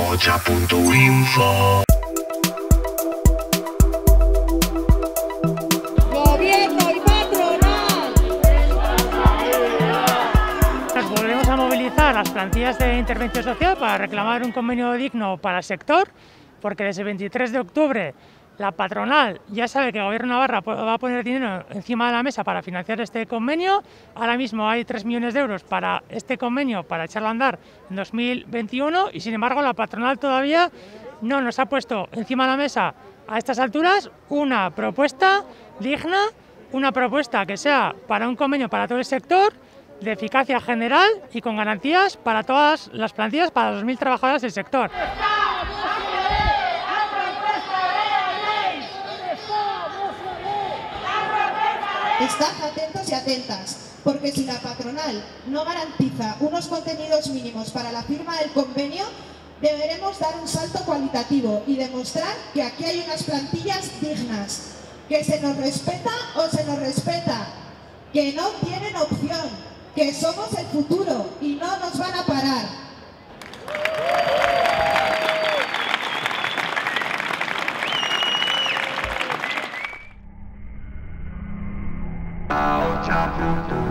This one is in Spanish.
Aocha.info. Gobierno y patronal. Nos volvemos a movilizar las plantillas de intervención social para reclamar un convenio digno para el sector, porque desde el 23 de octubre la patronal ya sabe que el Gobierno de Navarra va a poner dinero encima de la mesa para financiar este convenio. Ahora mismo hay 3 millones de euros para este convenio, para echarlo a andar en 2021, y sin embargo la patronal todavía no nos ha puesto encima de la mesa a estas alturas una propuesta digna, una propuesta que sea para un convenio para todo el sector, de eficacia general y con garantías para todas las plantillas, para los 2.000 trabajadores del sector. Estad atentos y atentas, porque si la patronal no garantiza unos contenidos mínimos para la firma del convenio, deberemos dar un salto cualitativo y demostrar que aquí hay unas plantillas dignas, que se nos respeta o se nos respeta, que no tienen opción, que somos el futuro y no nos van a parar. Aocha.info.